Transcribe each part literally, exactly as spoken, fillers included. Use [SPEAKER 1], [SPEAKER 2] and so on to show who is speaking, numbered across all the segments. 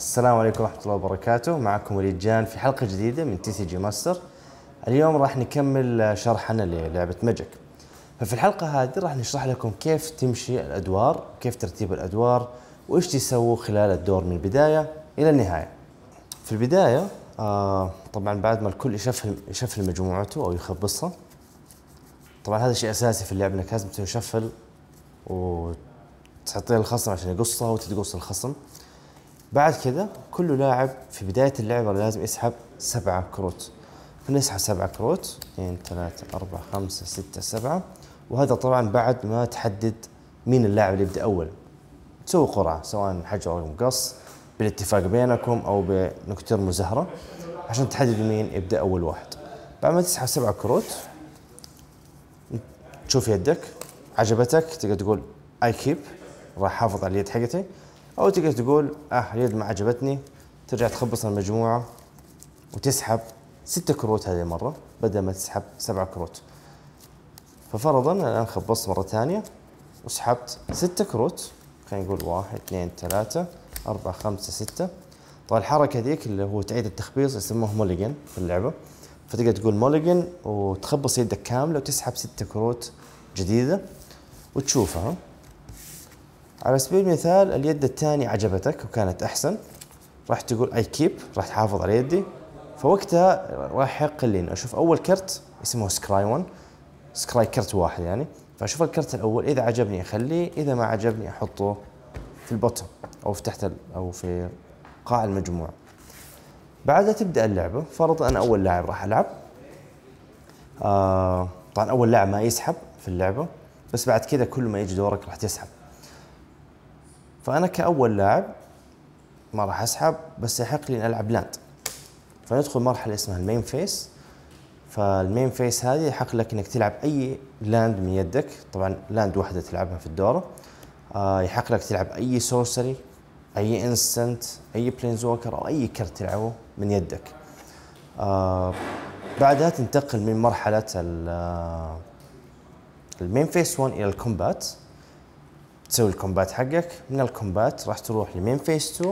[SPEAKER 1] السلام عليكم ورحمة الله وبركاته. معكم وليد جان في حلقة جديدة من تي سي جي ماستر. اليوم راح نكمل شرحنا للعبة ماجيك. ففي الحلقة هذه راح نشرح لكم كيف تمشي الأدوار، كيف ترتيب الأدوار، وإيش تسووا خلال الدور من البداية إلى النهاية. في البداية آه طبعا بعد ما الكل يشفل يشفل مجموعته أو يخبصها. طبعا هذا شيء أساسي في اللعبة، إنك لازم تشفل وتحطيها الخصم عشان يقصها وتقص الخصم. بعد كذا كل لاعب في بداية اللعبة لازم يسحب سبعة كروت، فنسحب سبعة كروت، اثنين ثلاثة أربعة خمسة ستة سبعة، وهذا طبعا بعد ما تحدد مين اللاعب اللي يبدأ أول. تسوي قرعة سواء حجر أو مقص بالاتفاق بينكم أو بنكتير مزهرة عشان تحددوا مين يبدأ أول واحد. بعد ما تسحب سبعة كروت تشوف يدك عجبتك، تقدر تقول اي كيب، راح احافظ على اليد حقتي، او تقدر تقول اه اليد ما عجبتني، ترجع تخبص المجموعه وتسحب ستة كروت هذه المره بدل ما تسحب سبعة كروت. ففرضا الان خبصت مره ثانيه وسحبت ستة كروت، خلينا نقول واحد اثنين ثلاثة أربعة خمسة ستة. طبعا الحركه ذيك اللي هو تعيد التخبيص يسموه موليجن في اللعبه، فتقدر تقول موليجن وتخبص يدك كامله وتسحب ستة كروت جديده وتشوفها. على سبيل المثال اليد الثانية عجبتك وكانت أحسن، راح تقول أي كيب، راح تحافظ على يدي. فوقتها راح يحق لي إنه أشوف أول كرت اسمه سكراي واحد، سكراي كرت واحد يعني، فأشوف الكرت الأول إذا عجبني أخليه، إذا ما عجبني أحطه في البوتم أو في تحت أو في قاع المجموعة. بعدها تبدأ اللعبة. فرض أنا أول لاعب راح ألعب. آه طبعا أول لاعب ما يسحب في اللعبة، بس بعد كذا كل ما يجي دورك راح تسحب. فأنا كأول لاعب ما راح أسحب، بس يحق لي أن ألعب لاند. فندخل مرحلة اسمها المين فيس. فالمين فيس هذه يحق لك أنك تلعب أي لاند من يدك، طبعا لاند واحدة تلعبها في الدورة. آه يحق لك تلعب أي سورسري، أي انستنت، أي بلينزوكر أو أي كرت تلعبه من يدك. آه بعدها تنتقل من مرحلة المين فيس واحد إلى الكومبات، تسوي الكومبات حقك. من الكومبات راح تروح لمين فيس اثنين،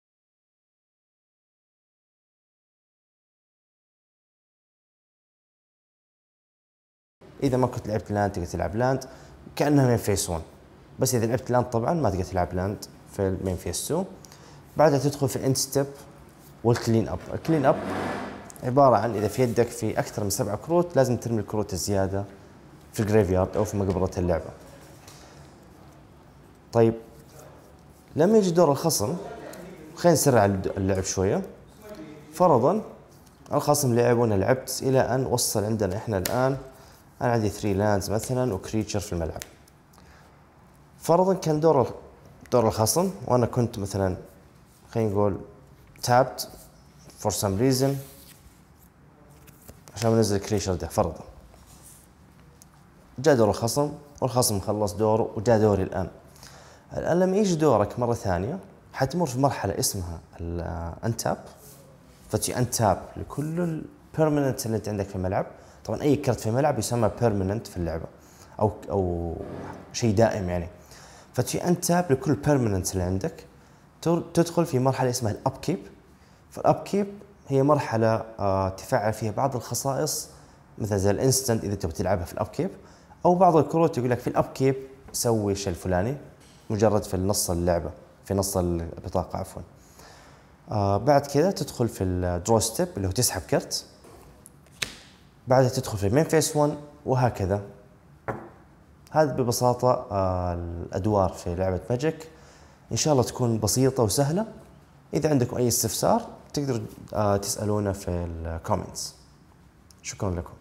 [SPEAKER 1] اذا ما كنت لعبت لاند تقدر تلعب لاند كانها مين فيس واحد، بس اذا لعبت لاند طبعا ما تقدر تلعب لاند في المين فيس اثنين. بعدها تدخل في الاند ستيب والكلين اب. الكلين اب عباره عن اذا في يدك في اكثر من سبع كروت لازم ترمي الكروت الزياده في الجريف يارد او في مقبره اللعبه. طيب لما يجي دور الخصم خلينا نسرع اللعب شويه. فرضا الخصم لعب وانا لعبت الى ان وصل عندنا احنا الان انا عندي ثري لاندز مثلا وكريتشر في الملعب. فرضا كان دور دور الخصم وانا كنت مثلا خلينا نقول تابت فور سم ريزن عشان انزل الكريتشر ده. فرضا جاء دور الخصم والخصم خلص دوره وجاء دوري الان. الان لما يجي دورك مره ثانيه حتمر في مرحله اسمها الانتاب، فتي انتاب لكل البيرمننت اللي انت عندك في الملعب. طبعا اي كرت في الملعب يسمى بيرمننت في اللعبه او او شيء دائم يعني. فتي انتاب لكل البيرمننت اللي عندك. تدخل في مرحله اسمها الاب كيب. فالاب كيب هي مرحله آه تفعل فيها بعض الخصائص مثل زي الانستنت اذا تبغى تلعبها في الاب كيب، او بعض الكروت يقول لك في الاب كيب سوي الشيء الفلاني مجرد في نص اللعبه، في نص البطاقه عفوا. آه بعد كذا تدخل في الدرو ستيب اللي هو تسحب كرت. بعدها تدخل في المين فيس واحد وهكذا. هذا ببساطة آه الأدوار في لعبة ماجيك. إن شاء الله تكون بسيطة وسهلة. إذا عندكم أي استفسار تقدروا آه تسألونا في الكومنتس. شكرا لكم.